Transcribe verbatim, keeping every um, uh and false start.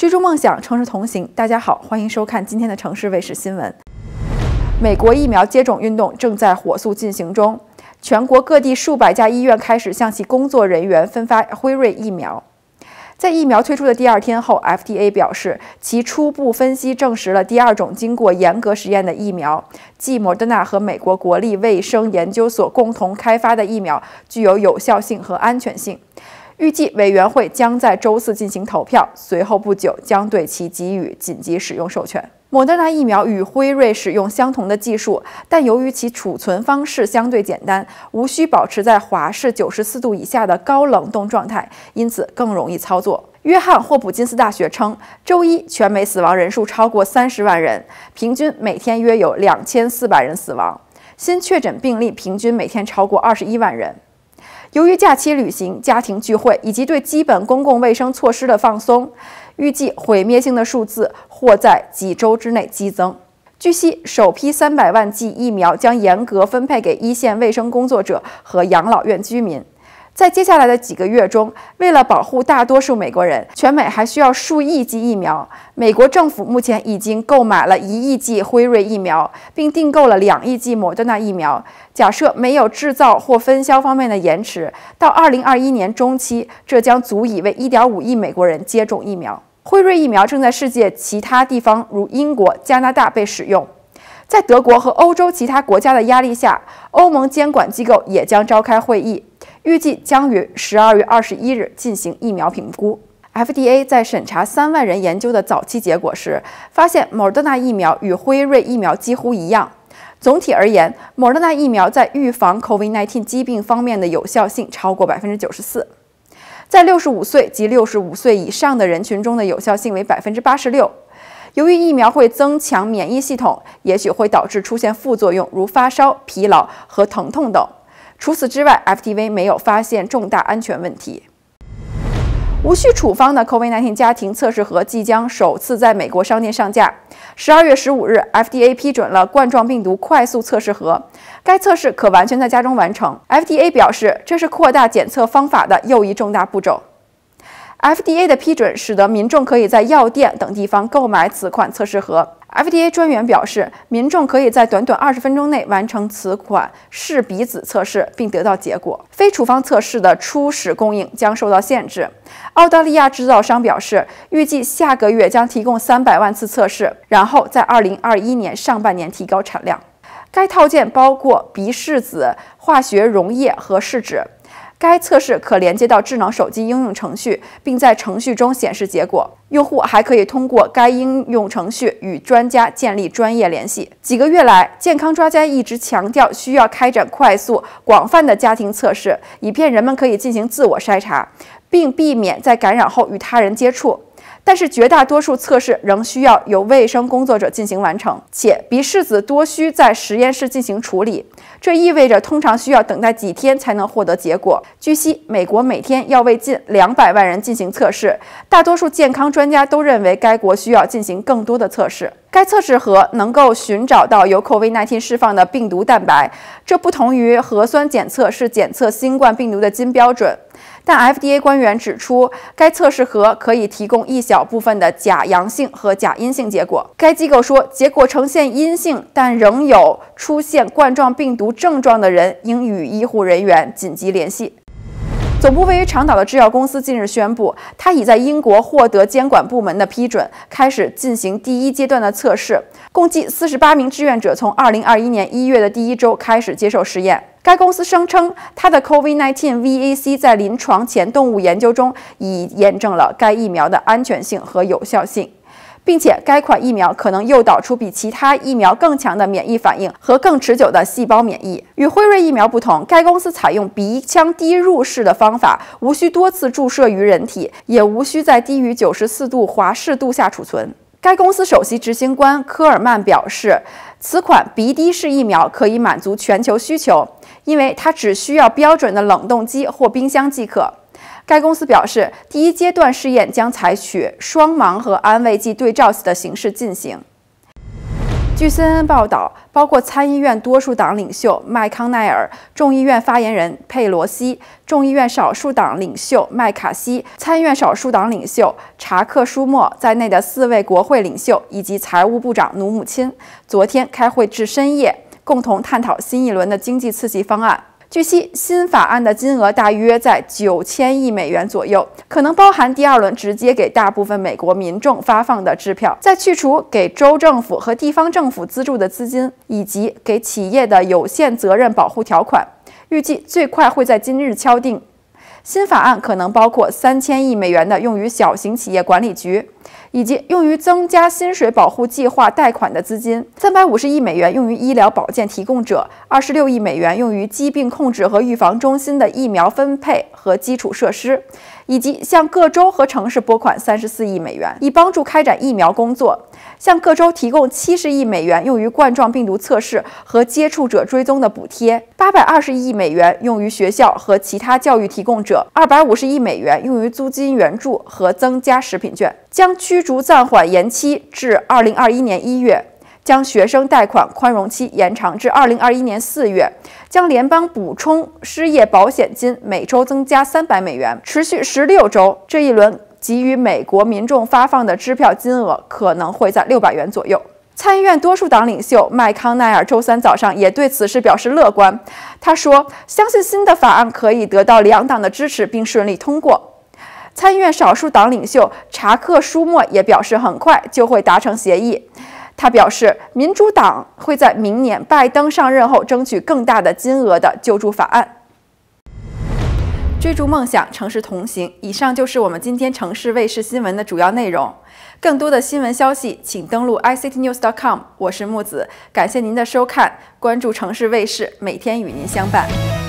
追逐梦想，城市同行。大家好，欢迎收看今天的城市卫视新闻。美国疫苗接种运动正在火速进行中，全国各地数百家医院开始向其工作人员分发辉瑞疫苗。在疫苗推出的第二天后 ，F D A 表示，其初步分析证实了第二种经过严格实验的疫苗，即莫德纳和美国国立卫生研究所共同开发的疫苗具有有效性和安全性。预计委员会将在周四进行投票，随后不久将对其给予紧急使用授权。莫德纳疫苗与辉瑞使用相同的技术，但由于其储存方式相对简单，无需保持在华氏九十四度以下的高冷冻状态，因此更容易操作。约翰霍普金斯大学称，周一全美死亡人数超过三十万人，平均每天约有两千四百人死亡，新确诊病例平均每天超过二十一万人。由于假期旅行、家庭聚会以及对基本公共卫生措施的放松，预计毁灭性的数字或在几周之内激增。据悉，首批三百万剂疫苗将严格分配给一线卫生工作者和养老院居民。在接下来的几个月中，为了保护大多数美国人，全美还需要数亿剂疫苗。美国政府目前已经购买了一亿剂辉瑞疫苗，并订购了两亿剂莫德纳疫苗。假设没有制造或分销方面的延迟，到二零二一年中期，这将足以为一点五亿美国人接种疫苗。辉瑞疫苗正在世界其他地方，如英国、加拿大被使用。在德国和欧洲其他国家的压力下，欧盟监管机构也将召开会议，预计将于十二月二十一日进行疫苗评估。F D A 在审查三万人研究的早期结果时，发现莫德纳疫苗与辉瑞疫苗几乎一样。总体而言，莫德纳疫苗在预防 COVID 十九 疾病方面的有效性超过 百分之九十四， 在六十五岁及六十五岁以上的人群中的有效性为 百分之八十六。由于疫苗会增强免疫系统，也许会导致出现副作用，如发烧、疲劳和疼痛等。除此之外 ，F D A 没有发现重大安全问题。无需处方的 COVID 十九 家庭测试盒即将首次在美国商店上架。十二月十五日 ，F D A 批准了冠状病毒快速测试盒，该测试可完全在家中完成。F D A 表示，这是扩大检测方法的又一重大步骤。F D A 的批准使得民众可以在药店等地方购买此款测试盒。F D A 专员表示，民众可以在短短二十分钟内完成此款试鼻子测试，并得到结果。非处方测试的初始供应将受到限制。澳大利亚制造商表示，预计下个月将提供三百万次测试，然后在二零二一年上半年提高产量。该套件包括鼻拭子、化学溶液和试纸。该测试可连接到智能手机应用程序，并在程序中显示结果。用户还可以通过该应用程序与专家建立专业联系。几个月来，健康专家一直强调需要开展快速、广泛的家庭测试，以便人们可以进行自我筛查，并避免在感染后与他人接触。但是绝大多数测试仍需要由卫生工作者进行完成，且鼻拭子多需在实验室进行处理，这意味着通常需要等待几天才能获得结果。据悉，美国每天要为近两百万人进行测试，大多数健康专家都认为该国需要进行更多的测试。该测试盒能够寻找到由 COVID 十九 释放的病毒蛋白，这不同于核酸检测是检测新冠病毒的金标准。但 F D A 官员指出，该测试盒可以提供一小部分的假阳性和假阴性结果。该机构说，结果呈现阴性但仍有出现冠状病毒症状的人应与医护人员紧急联系。总部位于长岛的制药公司近日宣布，它已在英国获得监管部门的批准，开始进行第一阶段的测试。共计四十八名志愿者从二零二一年一月的第一周开始接受实验。该公司声称，它的 COVID 十九 V A C 在临床前动物研究中已验证了该疫苗的安全性和有效性，并且该款疫苗可能诱导出比其他疫苗更强的免疫反应和更持久的细胞免疫。与辉瑞疫苗不同，该公司采用鼻腔滴入式的方法，无需多次注射于人体，也无需在低于九十四度华氏度下储存。该公司首席执行官科尔曼表示，此款鼻滴式疫苗可以满足全球需求，因为它只需要标准的冷冻机或冰箱即可。该公司表示，第一阶段试验将采取双盲和安慰剂对照的形式进行。 据 C N N 报道，包括参议院多数党领袖麦康奈尔、众议院发言人佩罗西、众议院少数党领袖麦卡锡、参议院少数党领袖查克·舒默在内的四位国会领袖以及财务部长努姆钦，昨天开会至深夜，共同探讨新一轮的经济刺激方案。据悉，新法案的金额大约在九千亿美元左右，可能包含第二轮直接给大部分美国民众发放的支票，在去除给州政府和地方政府资助的资金，以及给企业的有限责任保护条款。预计最快会在今日敲定。新法案可能包括三千亿美元的用于小型企业管理局，以及用于增加薪水保护计划贷款的资金，三百五十亿美元用于医疗保健提供者，二十六亿美元用于疾病控制和预防中心的疫苗分配和基础设施，以及向各州和城市拨款三十四亿美元，以帮助开展疫苗工作。向各州提供七十亿美元用于冠状病毒测试和接触者追踪的补贴，八百二十亿美元用于学校和其他教育提供者，二百五十亿美元用于租金援助和增加食品券，将驱逐暂缓延期至二零二一年一月，将学生贷款宽容期延长至二零二一年四月，将联邦补充失业保险金每周增加三百美元，持续十六周。这一轮给予美国民众发放的支票金额可能会在六百元左右。参议院多数党领袖麦康奈尔周三早上也对此事表示乐观，他说：“相信新的法案可以得到两党的支持并顺利通过。”参议院少数党领袖查克·舒默也表示，很快就会达成协议。他表示，民主党会在明年拜登上任后争取更大的金额的救助法案。追逐梦想，城市同行。以上就是我们今天城市卫视新闻的主要内容。更多的新闻消息，请登录 i c t news dot com。我是木子，感谢您的收看，关注城市卫视，每天与您相伴。